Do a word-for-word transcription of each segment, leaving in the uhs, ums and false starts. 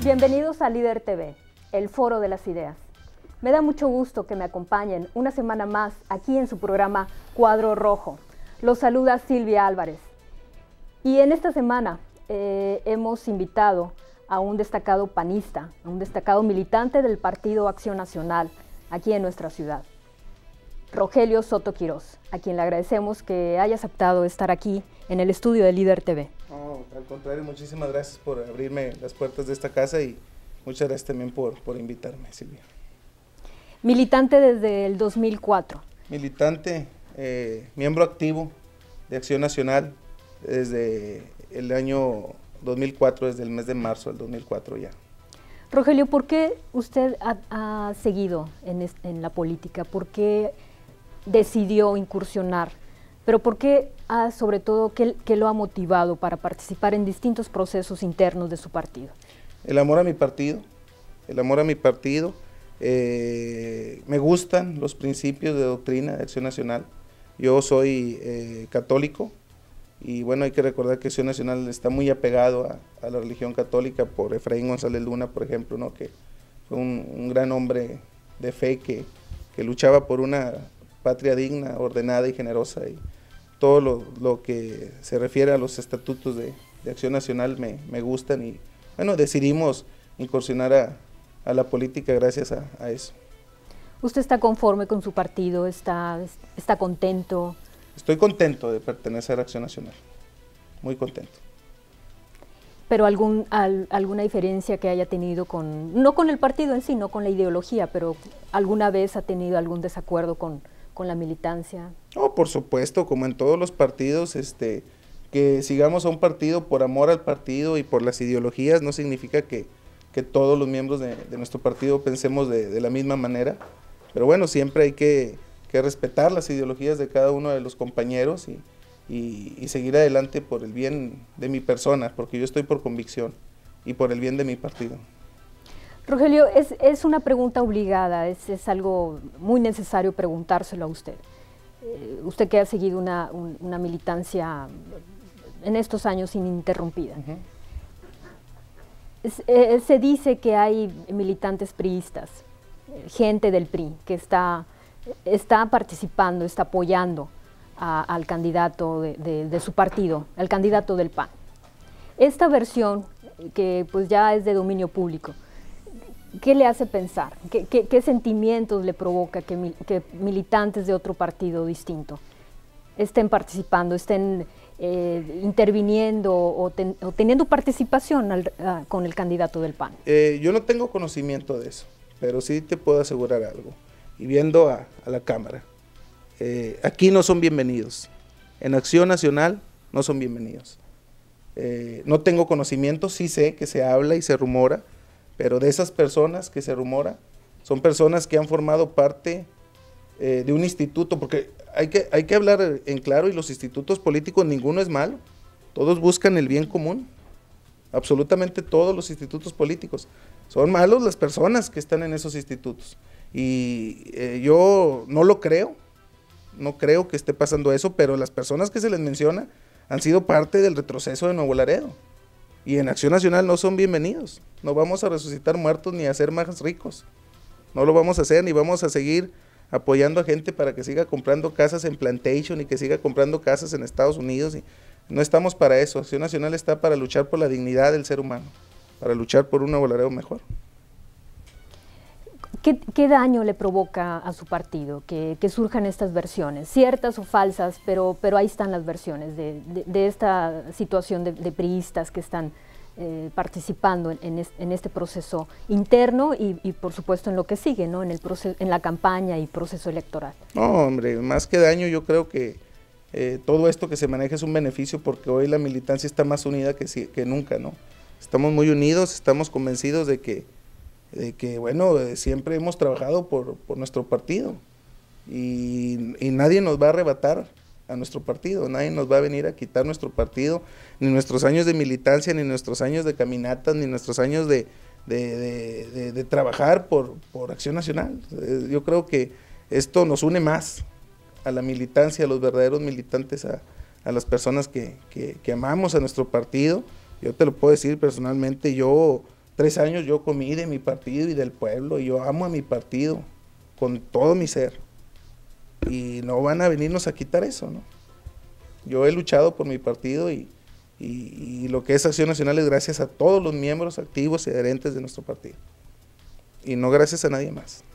Bienvenidos a Líder T V, el foro de las ideas. Me da mucho gusto que me acompañen una semana más aquí en su programa Cuadro Rojo. Los saluda Silvia Álvarez. Y en esta semana eh, hemos invitado a un destacado panista, a un destacado militante del Partido Acción Nacional aquí en nuestra ciudad, Rogelio Soto Quirós, a quien le agradecemos que haya aceptado estar aquí en el estudio de Líder T V. No, al contrario, muchísimas gracias por abrirme las puertas de esta casa y muchas gracias también por, por invitarme, Silvia. Militante desde el dos mil cuatro. Militante, eh, miembro activo de Acción Nacional desde el año dos mil cuatro, desde el mes de marzo del dos mil cuatro ya. Rogelio, ¿por qué usted ha, ha seguido en, en la política? ¿Por qué decidió incursionar? Pero ¿por qué, ha, sobre todo, qué, qué lo ha motivado para participar en distintos procesos internos de su partido? El amor a mi partido, el amor a mi partido. Eh, me gustan los principios de doctrina de Acción Nacional. Yo soy eh, católico y bueno, hay que recordar que Acción Nacional está muy apegado a, a la religión católica por Efraín González Luna, por ejemplo, ¿no? Que fue un, un gran hombre de fe que, que luchaba por una patria digna, ordenada y generosa, y todo lo, lo que se refiere a los estatutos de, de Acción Nacional me, me gustan y bueno, decidimos incursionar a, a la política gracias a, a eso. ¿Usted está conforme con su partido? ¿Está, está contento? Estoy contento de pertenecer a Acción Nacional, muy contento. ¿Pero algún, al, alguna diferencia que haya tenido con, no con el partido en sí, no con la ideología, pero alguna vez ha tenido algún desacuerdo con, con la militancia? No, por supuesto, como en todos los partidos, este, que sigamos a un partido por amor al partido y por las ideologías no significa que, que todos los miembros de, de nuestro partido pensemos de, de la misma manera, pero bueno, siempre hay que, que respetar las ideologías de cada uno de los compañeros y, y, y seguir adelante por el bien de mi persona, porque yo estoy por convicción y por el bien de mi partido. Rogelio, es, es una pregunta obligada, es, es algo muy necesario preguntárselo a usted. Eh, usted que ha seguido una, un, una militancia en estos años ininterrumpida. Uh-huh. es, eh, se dice que hay militantes priistas, eh, gente del P R I, que está, está participando, está apoyando a, al candidato de, de, de su partido, al candidato del P A N. Esta versión, que pues ya es de dominio público, ¿qué le hace pensar? ¿Qué, qué, qué sentimientos le provoca que, que militantes de otro partido distinto estén participando, estén eh, interviniendo o, ten, o teniendo participación al, uh, con el candidato del P A N? Eh, yo no tengo conocimiento de eso, pero sí te puedo asegurar algo. Y viendo a, a la Cámara, eh, aquí no son bienvenidos. En Acción Nacional no son bienvenidos. Eh, no tengo conocimiento, sí sé que se habla y se rumora, pero de esas personas que se rumora, son personas que han formado parte eh, de un instituto, porque hay que, hay que hablar en claro, y los institutos políticos ninguno es malo, todos buscan el bien común, absolutamente todos los institutos políticos. Son malos las personas que están en esos institutos, y eh, yo no lo creo, no creo que esté pasando eso, pero las personas que se les menciona han sido parte del retroceso de Nuevo Laredo. Y en Acción Nacional no son bienvenidos. No vamos a resucitar muertos ni a ser más ricos. No lo vamos a hacer, ni vamos a seguir apoyando a gente para que siga comprando casas en Plantation y que siga comprando casas en Estados Unidos. Y no estamos para eso. Acción Nacional está para luchar por la dignidad del ser humano, para luchar por un Nuevo Laredo mejor. ¿Qué, ¿Qué daño le provoca a su partido que, que surjan estas versiones, ciertas o falsas, pero, pero ahí están las versiones de, de, de esta situación de, de priistas que están eh, participando en, en, es, en este proceso interno y, y por supuesto en lo que sigue, ¿no? en, el proceso, en la campaña y proceso electoral? No, hombre, más que daño, yo creo que eh, todo esto que se maneja es un beneficio, porque hoy la militancia está más unida que, que nunca, ¿no? Estamos muy unidos, estamos convencidos de que de que, bueno, eh, siempre hemos trabajado por, por nuestro partido y, y nadie nos va a arrebatar a nuestro partido, nadie nos va a venir a quitar nuestro partido, ni nuestros años de militancia, ni nuestros años de caminatas, ni nuestros años de, de, de, de, de trabajar por, por Acción Nacional. Eh, yo creo que esto nos une más a la militancia, a los verdaderos militantes, a, a las personas que, que, que amamos a nuestro partido. Yo te lo puedo decir personalmente, yo tres años yo comí de mi partido y del pueblo, y yo amo a mi partido con todo mi ser, y no van a venirnos a quitar eso, ¿no? Yo he luchado por mi partido y, y, y lo que es Acción Nacional es gracias a todos los miembros activos y adherentes de nuestro partido, y no gracias a nadie más.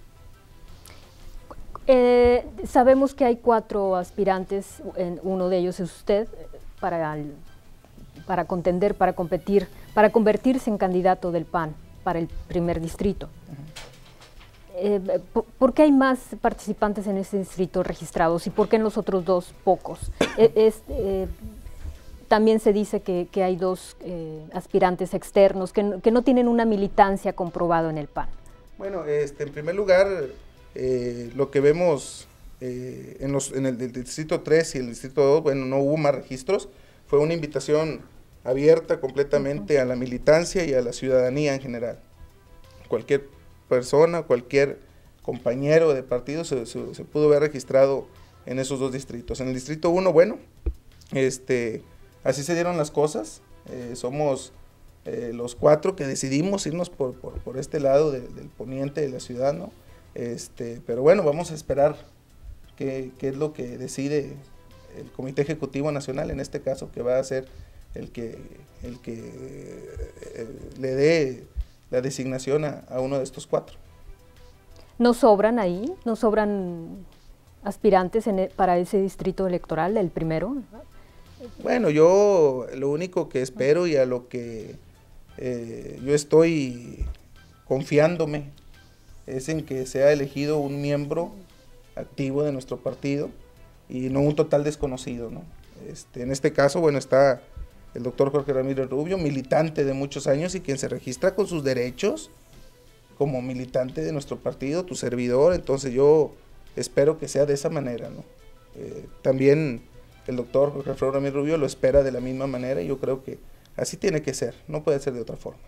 Eh, sabemos que hay cuatro aspirantes, en, uno de ellos es usted, para, el, para contender, para competir, para convertirse en candidato del P A N para el primer distrito. Uh-huh. eh, ¿por, ¿Por qué hay más participantes en ese distrito registrados y por qué en los otros dos pocos? eh, es, eh, también se dice que, que hay dos eh, aspirantes externos que no, que no tienen una militancia comprobada en el P A N. Bueno, este, en primer lugar, Eh, lo que vemos eh, en, los, en el, el distrito tres y el distrito dos, bueno, no hubo más registros, fue una invitación abierta completamente a la militancia y a la ciudadanía en general. Cualquier persona, cualquier compañero de partido se, se, se pudo ver registrado en esos dos distritos. En el distrito uno, bueno, este, así se dieron las cosas, eh, somos eh, los cuatro que decidimos irnos por, por, por este lado de, del poniente de la ciudad, ¿no? Este, pero bueno, vamos a esperar qué, qué es lo que decide el Comité Ejecutivo Nacional, en este caso, que va a ser el que, el que eh, le dé la designación a, a uno de estos cuatro. ¿No sobran ahí? ¿No sobran aspirantes en el, para ese distrito electoral, el primero? Bueno, yo lo único que espero y a lo que eh, yo estoy confiándome es en que sea elegido un miembro activo de nuestro partido y no un total desconocido, ¿no? Este, en este caso, bueno, está el doctor Jorge Ramírez Rubio, militante de muchos años y quien se registra con sus derechos como militante de nuestro partido, tu servidor, entonces yo espero que sea de esa manera, ¿no? Eh, también el doctor Jorge Alfredo Ramírez Rubio lo espera de la misma manera y yo creo que así tiene que ser, no puede ser de otra forma.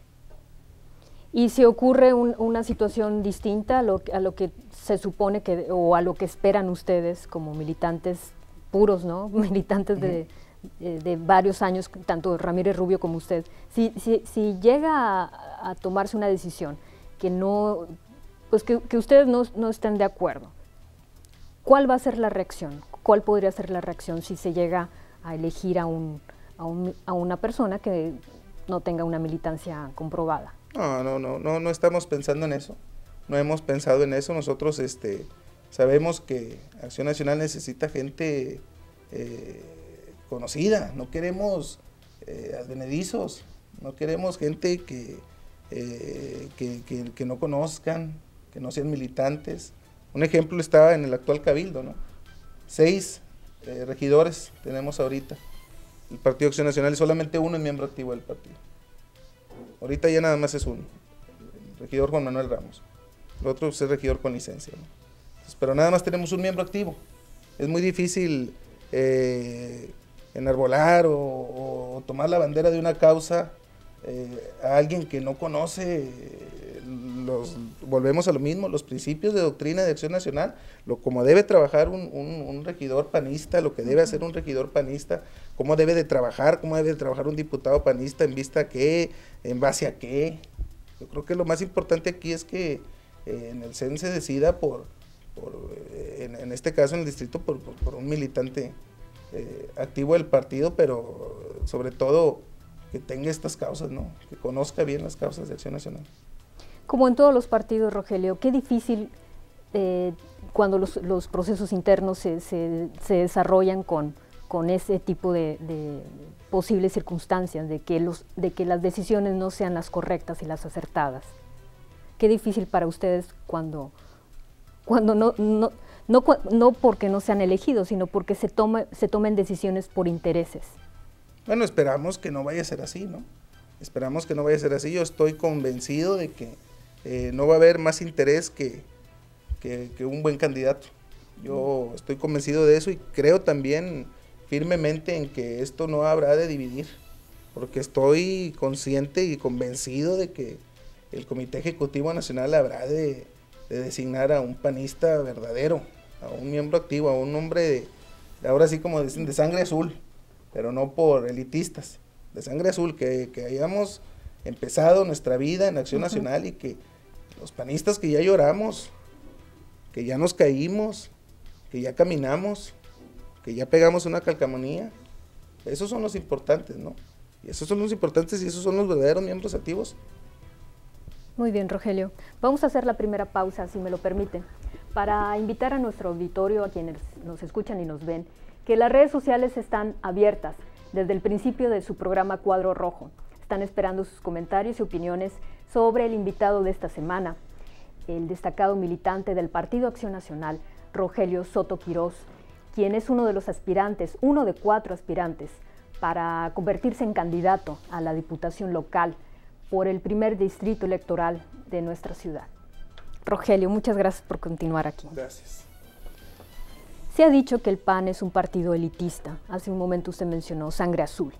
Y si ocurre un, una situación distinta a lo, a lo que se supone que, o a lo que esperan ustedes como militantes puros, ¿no? Militantes de, de, de varios años, tanto Ramírez Rubio como usted, si, si, si llega a, a tomarse una decisión que no, pues que, que ustedes no, no estén de acuerdo, ¿cuál va a ser la reacción? ¿Cuál podría ser la reacción si se llega a elegir a, un, a, un, a una persona que no tenga una militancia comprobada? No, no, no, no, no estamos pensando en eso, no hemos pensado en eso, nosotros este, sabemos que Acción Nacional necesita gente eh, conocida, no queremos eh, advenedizos, no queremos gente que, eh, que, que, que no conozcan, que no sean militantes. Un ejemplo está en el actual Cabildo, ¿no? Seis eh, regidores tenemos ahorita, el Partido Acción Nacional, y solamente uno es miembro activo del partido. Ahorita ya nada más es uno, el regidor Juan Manuel Ramos. El otro es el regidor con licencia, ¿no? Entonces, pero nada más tenemos un miembro activo. Es muy difícil eh, enarbolar o, o tomar la bandera de una causa eh, a alguien que no conoce, los, volvemos a lo mismo, los principios de doctrina de Acción Nacional, lo, como debe trabajar un, un, un regidor panista, lo que debe hacer un regidor panista, cómo debe de trabajar, cómo debe de trabajar un diputado panista, en vista a qué, en base a qué. Yo creo que lo más importante aquí es que eh, en el C E N se decida por, por eh, en, en este caso en el distrito, por, por, por un militante eh, activo del partido, pero sobre todo que tenga estas causas, ¿no? Que conozca bien las causas de Acción Nacional. Como en todos los partidos, Rogelio, qué difícil eh, cuando los, los procesos internos se, se, se desarrollan con, con ese tipo de, de posibles circunstancias, de que, los, de que las decisiones no sean las correctas y las acertadas. Qué difícil para ustedes cuando, cuando no, no, no, no porque no sean elegidos, sino porque se, tome, se tomen decisiones por intereses. Bueno, esperamos que no vaya a ser así, ¿no? Esperamos que no vaya a ser así. Yo estoy convencido de que eh, no va a haber más interés que, que, que un buen candidato. Yo estoy convencido de eso y creo también firmemente en que esto no habrá de dividir, porque estoy consciente y convencido de que el Comité Ejecutivo Nacional habrá de, de designar a un panista verdadero, a un miembro activo, a un hombre de, de ahora sí como dicen, de sangre azul, pero no por elitistas, de sangre azul, que, que hayamos empezado nuestra vida en Acción uh-huh. Nacional y que los panistas que ya lloramos, que ya nos caímos, que ya caminamos, que ya pegamos una calcamonía, esos son los importantes, ¿no? Y esos son los importantes y esos son los verdaderos miembros activos. Muy bien, Rogelio. Vamos a hacer la primera pausa, si me lo permiten, para invitar a nuestro auditorio, a quienes nos escuchan y nos ven, que las redes sociales están abiertas desde el principio de su programa Cuadro Rojo. Están esperando sus comentarios y opiniones sobre el invitado de esta semana, el destacado militante del Partido Acción Nacional, Rogelio Soto Quirós, quien es uno de los aspirantes, uno de cuatro aspirantes, para convertirse en candidato a la Diputación Local por el primer distrito electoral de nuestra ciudad. Rogelio, muchas gracias por continuar aquí. Gracias. Se ha dicho que el P A N es un partido elitista. Hace un momento usted mencionó sangre azul.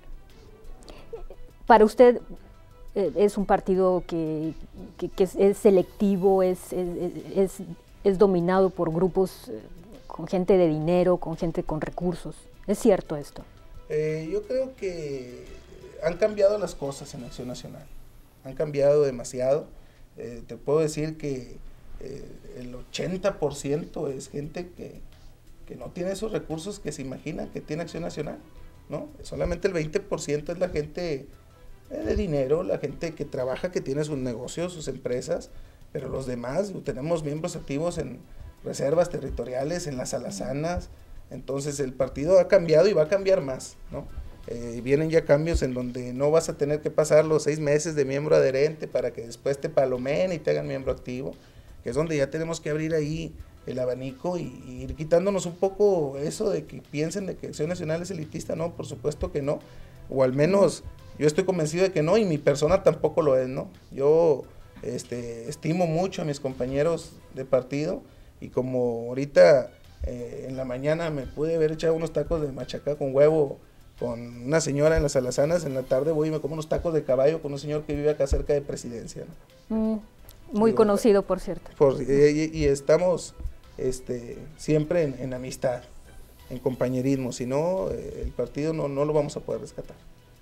Para usted, eh, ¿es un partido que, que, que es, es selectivo, es, es, es, es dominado por grupos eh, con gente de dinero, con gente con recursos? ¿Es cierto esto? Eh, yo creo que han cambiado las cosas en Acción Nacional. Han cambiado demasiado. Eh, te puedo decir que eh, el ochenta por ciento es gente que, que no tiene esos recursos que se imagina que tiene Acción Nacional, ¿no? Solamente el veinte por ciento es la gente eh, de dinero, la gente que trabaja, que tiene sus negocios, sus empresas, pero los demás, tenemos miembros activos en reservas territoriales, en las alazanas. Entonces el partido ha cambiado y va a cambiar más, ¿no? Eh, vienen ya cambios en donde no vas a tener que pasar los seis meses de miembro adherente para que después te palomen y te hagan miembro activo, que es donde ya tenemos que abrir ahí el abanico y, y ir quitándonos un poco eso de que piensen de que Acción Nacional es elitista. No, por supuesto que no, o al menos yo estoy convencido de que no, y mi persona tampoco lo es, ¿no? Yo este, estimo mucho a mis compañeros de partido, y como ahorita eh, en la mañana me pude haber echado unos tacos de machaca con huevo con una señora en las alazanas, en la tarde voy y me como unos tacos de caballo con un señor que vive acá cerca de Presidencia, ¿no? Mm, muy Digo, conocido, por cierto. Por, y, y estamos este, siempre en, en amistad, en compañerismo, si no, eh, el partido no, no lo vamos a poder rescatar.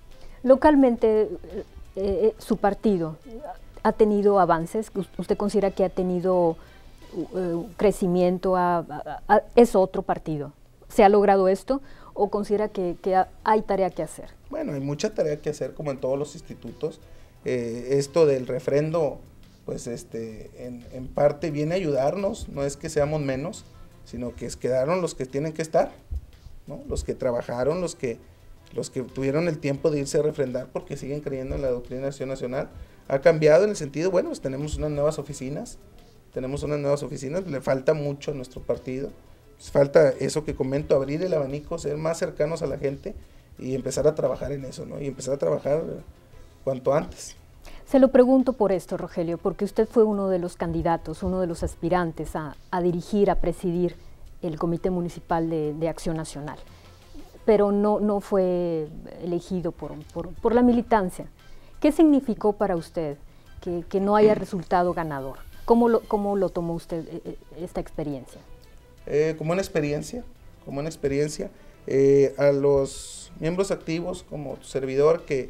Localmente, eh, eh, su partido ha tenido avances. ¿Usted considera que ha tenido uh, crecimiento? A, a, a, ¿Es otro partido? ¿Se ha logrado esto? ¿O considera que, que hay tarea que hacer? Bueno, hay mucha tarea que hacer, como en todos los institutos. Eh, esto del refrendo, pues este, en, en parte viene a ayudarnos, no es que seamos menos, sino que es, quedaron los que tienen que estar, ¿no? Los que trabajaron, los que, los que tuvieron el tiempo de irse a refrendar porque siguen creyendo en la doctrina de Acción Nacional. Ha cambiado en el sentido, bueno, pues tenemos unas nuevas oficinas, tenemos unas nuevas oficinas, le falta mucho a nuestro partido. Falta eso que comento, abrir el abanico, ser más cercanos a la gente y empezar a trabajar en eso, ¿no? Y empezar a trabajar cuanto antes. Se lo pregunto por esto, Rogelio, porque usted fue uno de los candidatos, uno de los aspirantes a, a dirigir, a presidir el Comité Municipal de, de Acción Nacional, pero no, no fue elegido por, por, por la militancia. ¿Qué significó para usted que, que no haya resultado ganador? ¿Cómo lo, cómo lo tomó usted esta experiencia? Eh, como una experiencia, como una experiencia, eh, a los miembros activos como tu servidor que,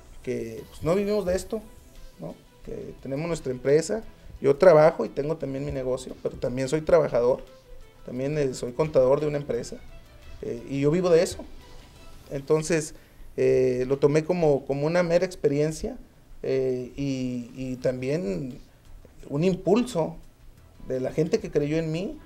que pues, no vivimos de esto, ¿no? Que tenemos nuestra empresa, yo trabajo y tengo también mi negocio, pero también soy trabajador, también eh, soy contador de una empresa eh, y yo vivo de eso. Entonces eh, lo tomé como, como una mera experiencia eh, y, y también un impulso de la gente que creyó en mí,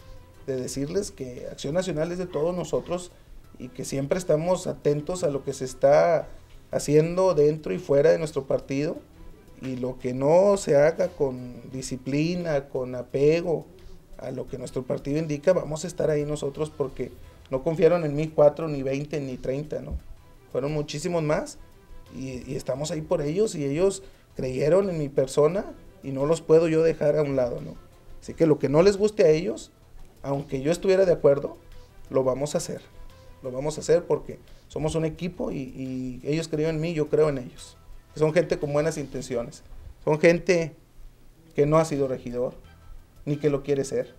de decirles que Acción Nacional es de todos nosotros y que siempre estamos atentos a lo que se está haciendo dentro y fuera de nuestro partido, y lo que no se haga con disciplina, con apego a lo que nuestro partido indica, vamos a estar ahí nosotros, porque no confiaron en mí cuatro, ni veinte, ni treinta, ¿no? Fueron muchísimos más y, y estamos ahí por ellos, y ellos creyeron en mi persona y no los puedo yo dejar a un lado, ¿no? Así que lo que no les guste a ellos, aunque yo estuviera de acuerdo, lo vamos a hacer. Lo vamos a hacer porque somos un equipo y, y ellos creyeron en mí, yo creo en ellos. Son gente con buenas intenciones. Son gente que no ha sido regidor, ni que lo quiere ser.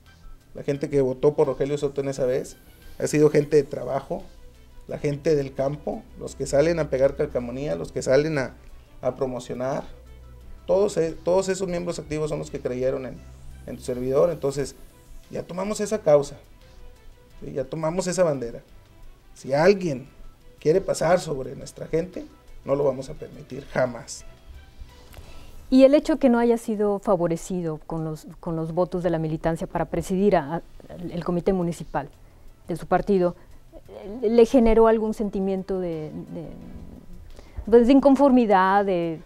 La gente que votó por Rogelio Soto en esa vez ha sido gente de trabajo, la gente del campo, los que salen a pegar calcamonía, los que salen a, a promocionar. Todos, todos esos miembros activos son los que creyeron en, en tu servidor, entonces ya tomamos esa causa, ¿sí? Ya tomamos esa bandera. Si alguien quiere pasar sobre nuestra gente, no lo vamos a permitir jamás. Y el hecho que no haya sido favorecido con los, con los votos de la militancia para presidir a, a, el comité municipal de su partido, ¿le generó algún sentimiento de, de, pues de inconformidad, de,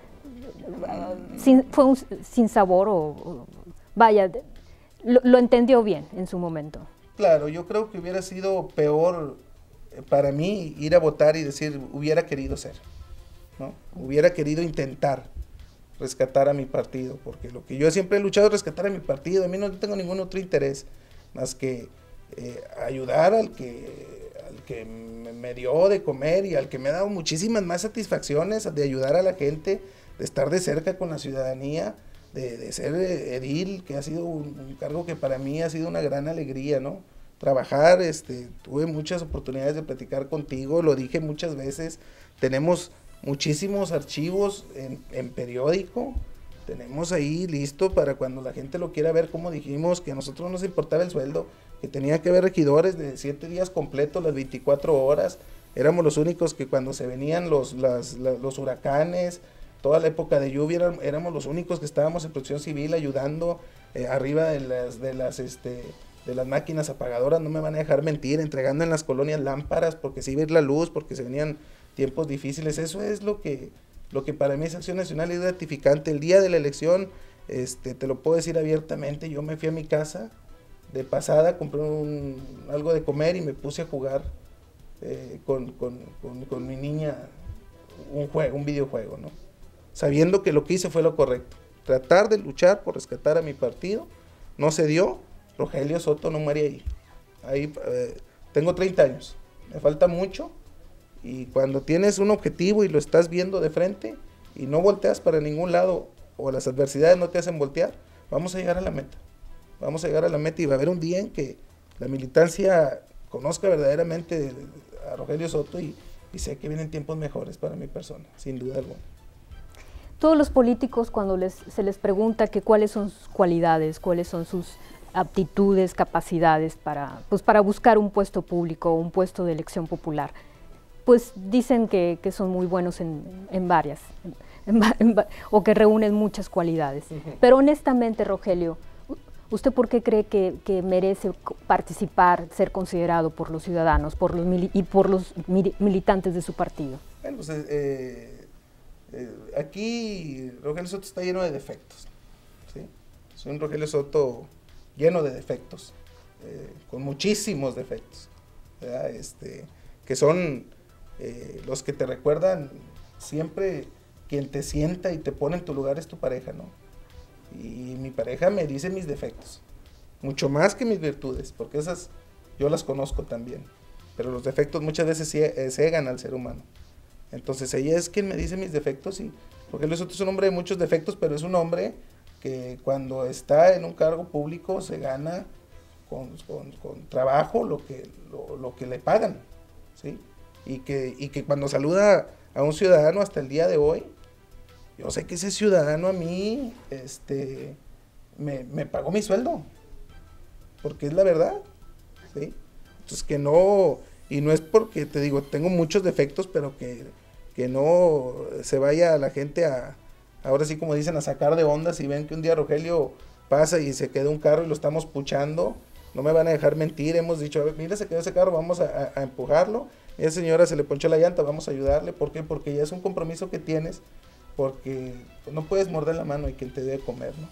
de sin, fue un sin sabor o, o vaya, de, lo, lo entendió bien en su momento? Claro, yo creo que hubiera sido peor para mí ir a votar y decir, hubiera querido ser, ¿no? Hubiera querido intentar rescatar a mi partido, porque lo que yo siempre he luchado es rescatar a mi partido. A mí no tengo ningún otro interés más que eh, ayudar al que, al que me dio de comer y al que me ha dado muchísimas más satisfacciones, de ayudar a la gente, de estar de cerca con la ciudadanía, de, de ser edil, que ha sido un, un cargo que para mí ha sido una gran alegría, ¿no? Trabajar, este, tuve muchas oportunidades de platicar contigo, lo dije muchas veces, tenemos muchísimos archivos en, en periódico, tenemos ahí listo para cuando la gente lo quiera ver, como dijimos, que a nosotros no nos importaba el sueldo, que tenía que haber regidores de siete días completos, las veinticuatro horas, éramos los únicos que cuando se venían los, las, la, los huracanes, toda la época de lluvia, éramos los únicos que estábamos en protección civil ayudando eh, arriba de las, de las, este, de las máquinas apagadoras, no me van a dejar mentir, entregando en las colonias lámparas, porque se iba a ir la luz, porque se venían tiempos difíciles. Eso es lo que, lo que para mí es Acción Nacional, es gratificante. El día de la elección, este, te lo puedo decir abiertamente, yo me fui a mi casa, de pasada, compré un, algo de comer y me puse a jugar eh, con, con, con, con mi niña un juego, un videojuego, ¿no? Sabiendo que lo que hice fue lo correcto, tratar de luchar por rescatar a mi partido. No se dio, Rogelio Soto no muere ahí. Ahí eh, tengo treinta años, me falta mucho, y cuando tienes un objetivo y lo estás viendo de frente y no volteas para ningún lado, o las adversidades no te hacen voltear, vamos a llegar a la meta. Vamos a llegar a la meta y va a haber un día en que la militancia conozca verdaderamente a Rogelio Soto y, y sé que vienen tiempos mejores para mi persona, sin duda alguna. Todos los políticos, cuando les, se les pregunta que cuáles son sus cualidades, cuáles son sus aptitudes, capacidades para, pues para buscar un puesto público, un puesto de elección popular, pues dicen que, que son muy buenos en, en varias, en, en, o que reúnen muchas cualidades. Uh-huh. Pero honestamente, Rogelio, ¿usted por qué cree que, que merece participar, ser considerado por los ciudadanos por los mili y por los mil militantes de su partido? Bueno, pues eh, eh, aquí Rogelio Soto está lleno de defectos, ¿sí? Soy un Rogelio Soto lleno de defectos, eh, con muchísimos defectos, ¿verdad? Este, que son eh, los que te recuerdan siempre, quien te sienta y te pone en tu lugar es tu pareja, ¿no? Y mi pareja me dice mis defectos, mucho más que mis virtudes, porque esas yo las conozco también, pero los defectos muchas veces cegan al ser humano. Entonces ella es quien me dice mis defectos, y Rogelio Soto es un hombre de muchos defectos, pero es un hombre que cuando está en un cargo público se gana con, con, con trabajo lo que, lo, lo que le pagan, ¿sí? Y que, y que cuando saluda a un ciudadano hasta el día de hoy, yo sé que ese ciudadano a mí este, me, me pagó mi sueldo, porque es la verdad, ¿sí? Entonces que no, y no es porque te digo, tengo muchos defectos, pero que, que no se vaya la gente a, ahora sí como dicen, a sacar de onda si ven que un día Rogelio pasa y se queda un carro y lo estamos puchando, no me van a dejar mentir, hemos dicho, a ver, mira, se quedó ese carro, vamos a, a, a empujarlo, a esa señora se le ponchó la llanta, vamos a ayudarle. ¿Por qué? Porque ya es un compromiso que tienes, porque no puedes morder la mano y quien te debe comer, ¿no?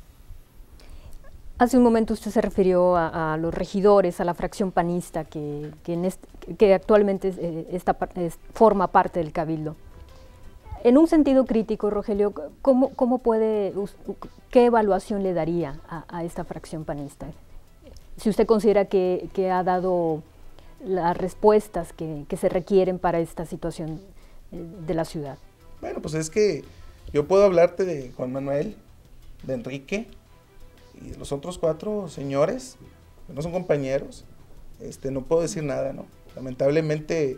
Hace un momento usted se refirió a, a los regidores, a la fracción panista que, que, en este, que actualmente eh, esta, es, forma parte del Cabildo. En un sentido crítico, Rogelio, ¿cómo, cómo puede, qué evaluación le daría a, a esta fracción panista? Si usted considera que, que ha dado las respuestas que, que se requieren para esta situación de la ciudad. Bueno, pues es que yo puedo hablarte de Juan Manuel, de Enrique y de los otros cuatro señores, que no son compañeros, este, no puedo decir nada, ¿no? Lamentablemente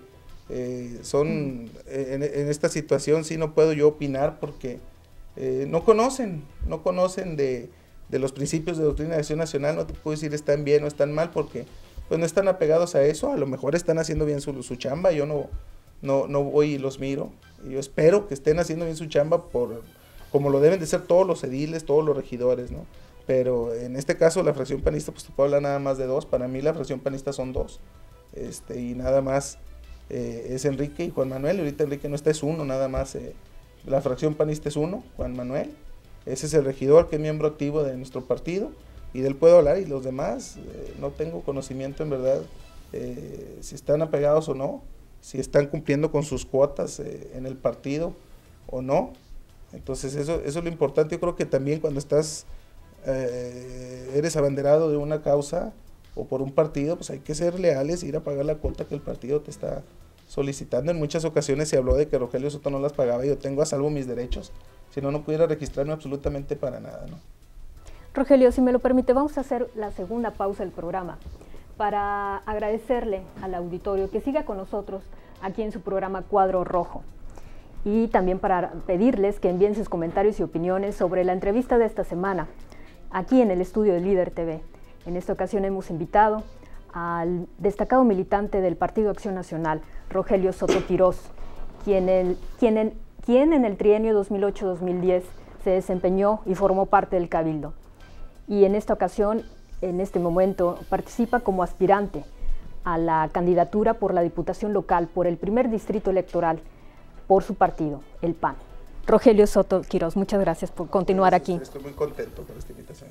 Eh, son, en, en esta situación sí no puedo yo opinar porque eh, no conocen, no conocen de, de los principios de doctrina de acción nacional, no te puedo decir están bien o están mal porque pues no están apegados a eso, a lo mejor están haciendo bien su, su chamba, yo no, no, no voy y los miro, yo espero que estén haciendo bien su chamba por, como lo deben de ser todos los ediles, todos los regidores, ¿no? Pero en este caso la fracción panista, pues te puedo hablar nada más de dos, para mí la fracción panista son dos, este, y nada más eh, es Enrique y Juan Manuel, y ahorita Enrique no está, es uno nada más, eh, la fracción panista es uno, Juan Manuel, ese es el regidor que es miembro activo de nuestro partido, y de él puedo hablar, y los demás eh, no tengo conocimiento en verdad eh, si están apegados o no, si están cumpliendo con sus cuotas eh, en el partido o no. Entonces eso, eso es lo importante. Yo creo que también cuando estás, eh, eres abanderado de una causa o por un partido, pues hay que ser leales, ir a pagar la cuota que el partido te está solicitando. En muchas ocasiones se habló de que Rogelio Soto no las pagaba y yo tengo a salvo mis derechos, si no, no pudiera registrarme absolutamente para nada, ¿no? Rogelio, si me lo permite, vamos a hacer la segunda pausa del programa para agradecerle al auditorio que siga con nosotros aquí en su programa Cuadro Rojo y también para pedirles que envíen sus comentarios y opiniones sobre la entrevista de esta semana aquí en el estudio de Líder T V. En esta ocasión hemos invitado al destacado militante del Partido Acción Nacional, Rogelio Soto Quirós, quien, el, quien, en, quien en el trienio dos mil ocho a dos mil diez se desempeñó y formó parte del Cabildo. Y en esta ocasión, en este momento, participa como aspirante a la candidatura por la Diputación Local por el primer distrito electoral por su partido, el P A N. Rogelio Soto Quirós, muchas gracias por continuar gracias, aquí. Estoy muy contento por esta invitación.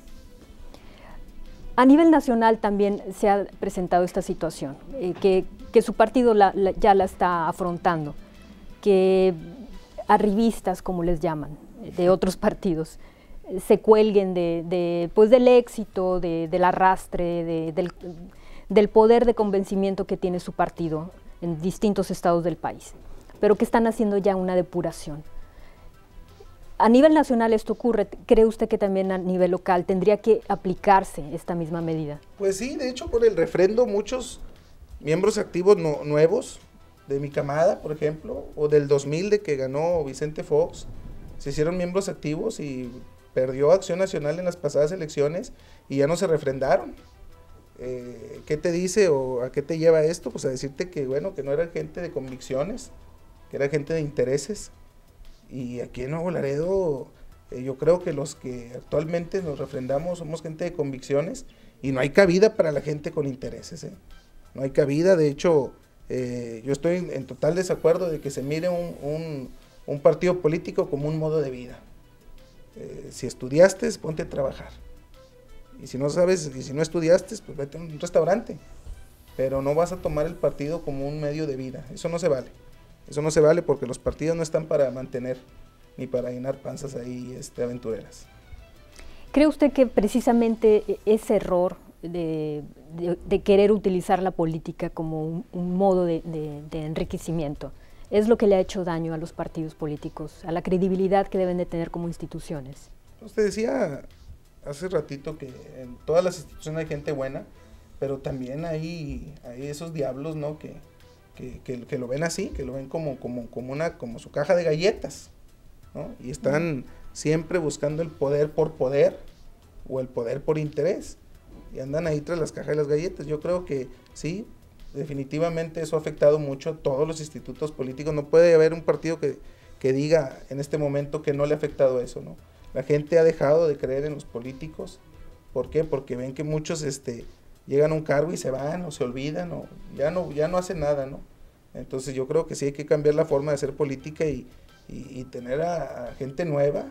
A nivel nacional también se ha presentado esta situación, eh, que, que su partido la, la, ya la está afrontando, que arribistas, como les llaman, de otros partidos, se cuelguen de, de, pues del éxito, de, del arrastre, de, del, del poder de convencimiento que tiene su partido en distintos estados del país, pero que están haciendo ya una depuración. A nivel nacional esto ocurre, ¿cree usted que también a nivel local tendría que aplicarse esta misma medida? Pues sí, de hecho por el refrendo muchos miembros activos no, nuevos, de mi camada por ejemplo, o del dos mil de que ganó Vicente Fox, se hicieron miembros activos y perdió Acción Nacional en las pasadas elecciones y ya no se refrendaron. Eh, ¿Qué te dice o a qué te lleva esto? Pues a decirte que bueno, que no era gente de convicciones, que era gente de intereses. Y aquí en Nuevo Laredo eh, yo creo que los que actualmente nos refrendamos somos gente de convicciones y no hay cabida para la gente con intereses, ¿eh? No hay cabida, de hecho eh, yo estoy en, en total desacuerdo de que se mire un, un, un partido político como un modo de vida. Eh, si estudiaste, ponte a trabajar. Y si no sabes, y si no estudiaste, pues vete a un restaurante. Pero no vas a tomar el partido como un medio de vida. Eso no se vale. Eso no se vale porque los partidos no están para mantener ni para llenar panzas ahí este, aventureras. ¿Cree usted que precisamente ese error de, de, de querer utilizar la política como un, un modo de, de, de enriquecimiento es lo que le ha hecho daño a los partidos políticos, a la credibilidad que deben de tener como instituciones? Usted decía hace ratito que en todas las instituciones hay gente buena, pero también hay, hay esos diablos, ¿no? Que, que, que, que lo ven así, que lo ven como, como, como, una, como su caja de galletas, ¿no? Y están siempre buscando el poder por poder o el poder por interés y andan ahí tras las cajas de las galletas. Yo creo que sí, definitivamente eso ha afectado mucho a todos los institutos políticos. No puede haber un partido que, que diga en este momento que no le ha afectado eso, ¿no? La gente ha dejado de creer en los políticos. ¿Por qué? Porque ven que muchos este, llegan a un cargo y se van o se olvidan o ya no, ya no hacen nada, ¿no? Entonces yo creo que sí hay que cambiar la forma de hacer política y, y, y tener a, a gente nueva,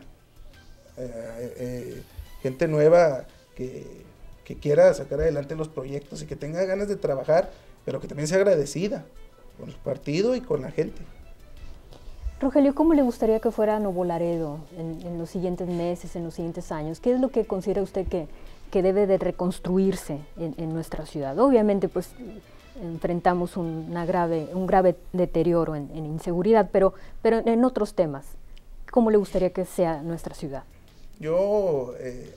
eh, eh, gente nueva que, que quiera sacar adelante los proyectos y que tenga ganas de trabajar, pero que también sea agradecida con el partido y con la gente. Rogelio, ¿cómo le gustaría que fuera Nuevo Laredo en, en los siguientes meses, en los siguientes años? ¿Qué es lo que considera usted que, que debe de reconstruirse en, en nuestra ciudad? Obviamente, pues, enfrentamos una grave, un grave deterioro en, en inseguridad, pero, pero en otros temas, ¿cómo le gustaría que sea nuestra ciudad? Yo, eh,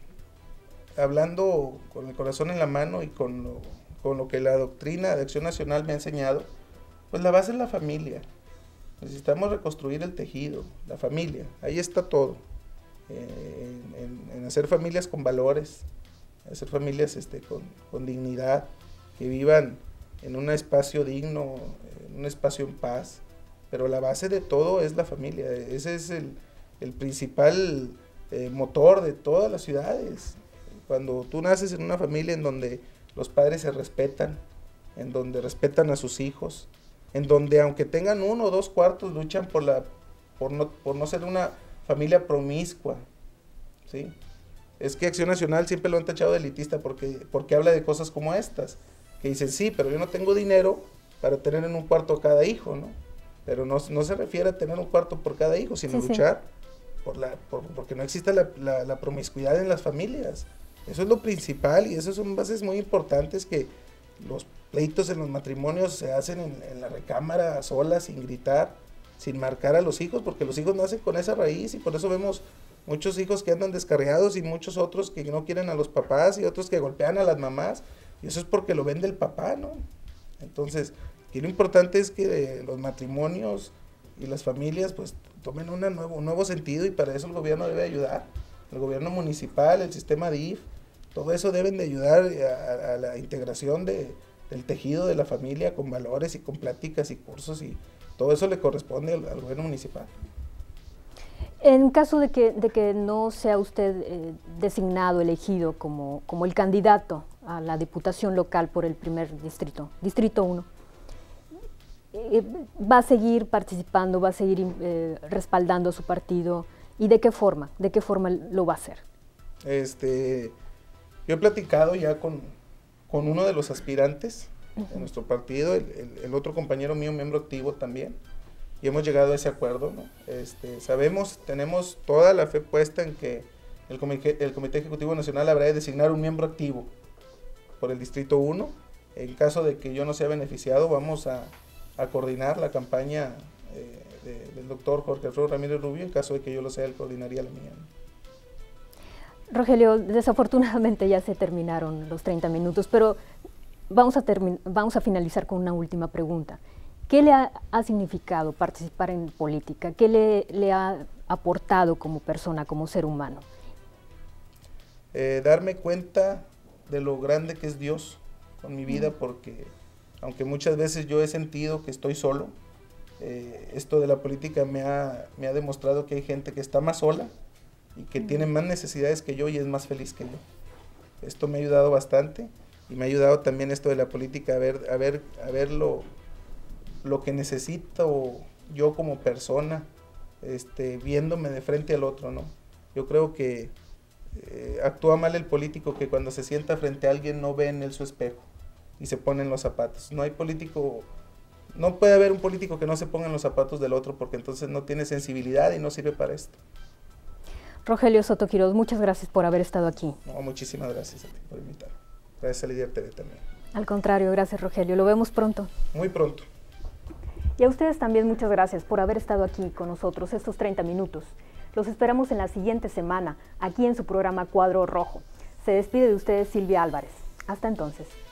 hablando con el corazón en la mano y con lo, con lo que la doctrina de Acción Nacional me ha enseñado, Pues la base es la familia. Necesitamos reconstruir el tejido, la familia, ahí está todo. Eh, en, en hacer familias con valores, hacer familias este, con, con dignidad, que vivan en un espacio digno, en un espacio en paz. Pero la base de todo es la familia, ese es el, el principal eh, motor de todas las ciudades. Cuando tú naces en una familia en donde los padres se respetan, en donde respetan a sus hijos, en donde aunque tengan uno o dos cuartos luchan por, la, por, no, por no ser una familia promiscua, ¿sí? Es que Acción Nacional siempre lo han tachado de elitista porque, porque habla de cosas como estas, que dicen, sí, pero yo no tengo dinero para tener en un cuarto cada hijo, ¿no? Pero no, no se refiere a tener un cuarto por cada hijo, sino sí, luchar sí. Por la, por, porque no exista la, la, la promiscuidad en las familias. Eso es lo principal y esas son bases muy importantes, que los pleitos en los matrimonios se hacen en, en la recámara, solas, sin gritar, sin marcar a los hijos, porque los hijos nacen con esa raíz y por eso vemos muchos hijos que andan descarriados y muchos otros que no quieren a los papás y otros que golpean a las mamás, y eso es porque lo ven del papá, ¿no? Entonces, aquí lo importante es que los matrimonios y las familias pues tomen una nuevo, un nuevo sentido, y para eso el gobierno debe ayudar, el gobierno municipal, el sistema D I F, todo eso deben de ayudar a, a la integración de, del tejido de la familia con valores y con pláticas y cursos, y todo eso le corresponde al, al gobierno municipal. En caso de que, de que no sea usted eh, designado, elegido como, como el candidato a la diputación local por el primer distrito, Distrito uno, eh, ¿va a seguir participando, va a seguir eh, respaldando a su partido? ¿Y de qué forma? ¿De qué forma lo va a hacer? Este, yo he platicado ya con, con uno de los aspirantes uh-huh. de nuestro partido, el, el, el otro compañero mío, miembro activo también, y hemos llegado a ese acuerdo, ¿no? Este, sabemos, tenemos toda la fe puesta en que el comité, el Comité Ejecutivo Nacional habrá de designar un miembro activo por el Distrito uno. En caso de que yo no sea beneficiado, vamos a, a coordinar la campaña eh, de, del doctor Jorge Alfredo Ramírez Rubio. En caso de que yo lo sea, él coordinaría la mía, ¿no? Rogelio, desafortunadamente ya se terminaron los treinta minutos, pero vamos a, vamos a finalizar con una última pregunta. ¿Qué le ha, ha significado participar en política? ¿Qué le, le ha aportado como persona, como ser humano? Eh, darme cuenta de lo grande que es Dios con mi vida, porque aunque muchas veces yo he sentido que estoy solo, eh, esto de la política me ha, me ha demostrado que hay gente que está más sola y que mm. tiene más necesidades que yo y es más feliz que yo. Esto me ha ayudado bastante, y me ha ayudado también esto de la política a ver, a ver, a ver lo, lo que necesito yo como persona, este, viéndome de frente al otro, ¿no? Yo creo que eh, actúa mal el político que cuando se sienta frente a alguien no ve en él su espejo y se pone en los zapatos. No hay político, no puede haber un político que no se ponga en los zapatos del otro, porque entonces no tiene sensibilidad y no sirve para esto. Rogelio Soto Quiroz, muchas gracias por haber estado aquí. No, muchísimas gracias a ti por invitarme. Gracias a Líder T V también. Al contrario, gracias Rogelio, lo vemos pronto. Muy pronto. Y a ustedes también muchas gracias por haber estado aquí con nosotros estos treinta minutos. Los esperamos en la siguiente semana, aquí en su programa Cuadro Rojo. Se despide de ustedes Silvia Álvarez. Hasta entonces.